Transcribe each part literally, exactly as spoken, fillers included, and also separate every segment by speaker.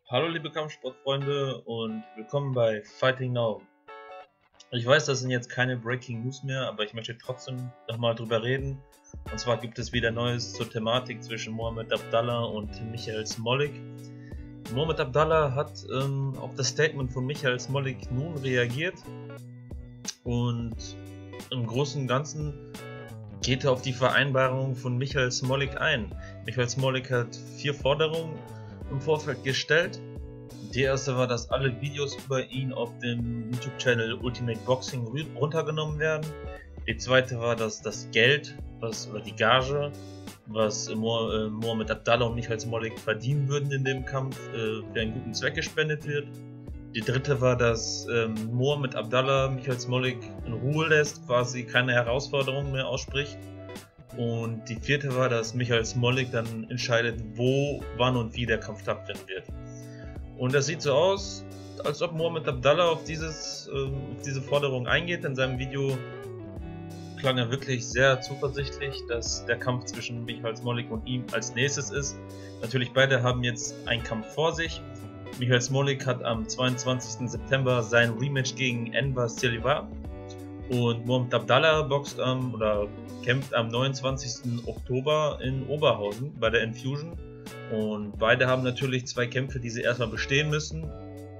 Speaker 1: Hallo liebe Kampfsportfreunde und willkommen bei Fighting Now. Ich weiß, das sind jetzt keine Breaking News mehr, aber ich möchte trotzdem nochmal drüber reden. Und zwar gibt es wieder Neues zur Thematik zwischen Muhammad Abdallah und Michael Smolik. Muhammad Abdallah hat ähm, auf das Statement von Michael Smolik nun reagiert und im Großen und Ganzen geht er auf die Vereinbarung von Michael Smolik ein. Michael Smolik hat vier Forderungen im Vorfeld gestellt. Die erste war, dass alle Videos über ihn auf dem YouTube-Channel Ultimate Boxing runtergenommen werden. Die zweite war, dass das Geld, was, oder die Gage, was Muhammad Abdallah und Michael Smolik verdienen würden in dem Kampf, äh, für einen guten Zweck gespendet wird. Die dritte war, dass ähm, Muhammad Abdallah Michael Smolik in Ruhe lässt, quasi keine Herausforderungen mehr ausspricht. Und die vierte war, dass Michael Smolik dann entscheidet, wo, wann und wie der Kampf stattfinden wird. Und das sieht so aus, als ob Muhammad Abdallah auf, dieses, äh, auf diese Forderung eingeht. In seinem Video klang er wirklich sehr zuversichtlich, dass der Kampf zwischen Michael Smolik und ihm als nächstes ist. Natürlich beide haben jetzt einen Kampf vor sich. Michael Smolik hat am zweiundzwanzigsten September sein Rematch gegen Enver Silva. Und Muhammad Abdallah boxt am, oder kämpft am neunundzwanzigsten Oktober in Oberhausen bei der Enfusion. Und beide haben natürlich zwei Kämpfe, die sie erstmal bestehen müssen.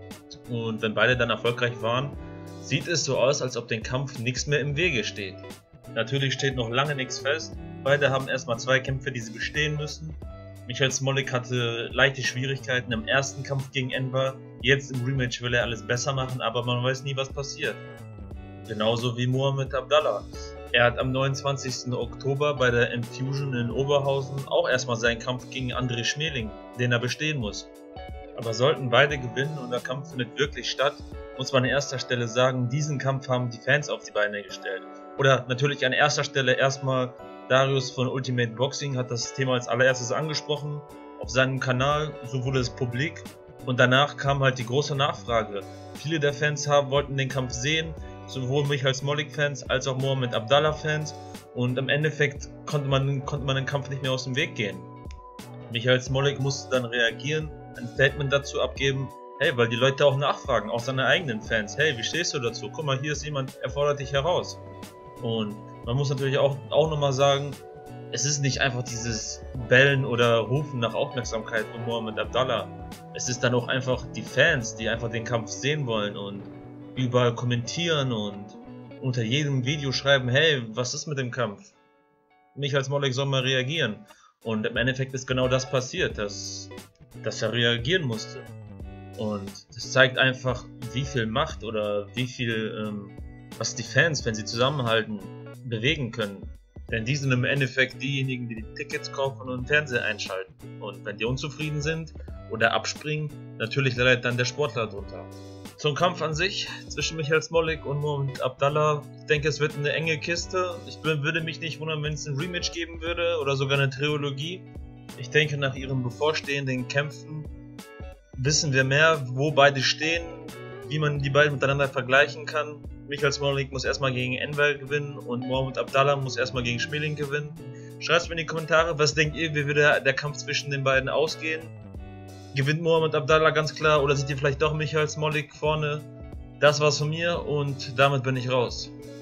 Speaker 1: Und wenn beide dann erfolgreich waren, sieht es so aus, als ob dem Kampf nichts mehr im Wege steht. Natürlich steht noch lange nichts fest. Beide haben erstmal zwei Kämpfe, die sie bestehen müssen. Michael Smolik hatte leichte Schwierigkeiten im ersten Kampf gegen Enver. Jetzt im Rematch will er alles besser machen, aber man weiß nie, was passiert. Genauso wie Muhammad Abdallah. Er hat am neunundzwanzigsten Oktober bei der Enfusion in Oberhausen auch erstmal seinen Kampf gegen André Schmeling, den er bestehen muss. Aber sollten beide gewinnen und der Kampf findet wirklich statt, muss man an erster Stelle sagen, diesen Kampf haben die Fans auf die Beine gestellt. Oder natürlich an erster Stelle erstmal Darius von Ultimate Boxing hat das Thema als allererstes angesprochen auf seinem Kanal, so wurde es publik und danach kam halt die große Nachfrage. Viele der Fans haben, wollten den Kampf sehen, sowohl Michael Smolik-Fans als auch Muhammad Abdallah-Fans, und im Endeffekt konnte man, konnte man den Kampf nicht mehr aus dem Weg gehen. Michael Smolik musste dann reagieren, ein Statement dazu abgeben, hey, weil die Leute auch nachfragen, auch seine eigenen Fans, hey, wie stehst du dazu? Guck mal, hier ist jemand, er fordert dich heraus. Und man muss natürlich auch, auch nochmal sagen, es ist nicht einfach dieses Bellen oder Rufen nach Aufmerksamkeit von Muhammad Abdallah. Es ist dann auch einfach die Fans, die einfach den Kampf sehen wollen und überall kommentieren und unter jedem Video schreiben, hey, was ist mit dem Kampf? Michael Smolik soll mal reagieren. Und im Endeffekt ist genau das passiert, dass, dass er reagieren musste. Und das zeigt einfach, wie viel Macht oder wie viel, ähm, was die Fans, wenn sie zusammenhalten, bewegen können. Denn die sind im Endeffekt diejenigen, die die Tickets kaufen und den Fernseher einschalten. Und wenn die unzufrieden sind oder abspringen, natürlich leidet dann der Sportler drunter. Zum Kampf an sich zwischen Michael Smolik und Muhammad Abdallah, ich denke, es wird eine enge Kiste. Ich würde mich nicht wundern, wenn es ein Rematch geben würde oder sogar eine Trilogie. Ich denke, nach ihren bevorstehenden Kämpfen wissen wir mehr, wo beide stehen, wie man die beiden miteinander vergleichen kann. Michael Smolik muss erstmal gegen Enver gewinnen und Muhammad Abdallah muss erstmal gegen Schmeling gewinnen. Schreibt es mir in die Kommentare, was denkt ihr, wie würde der Kampf zwischen den beiden ausgehen? Gewinnt Muhammad Abdallah ganz klar oder seht ihr vielleicht doch Michael Smolik vorne? Das war's von mir und damit bin ich raus.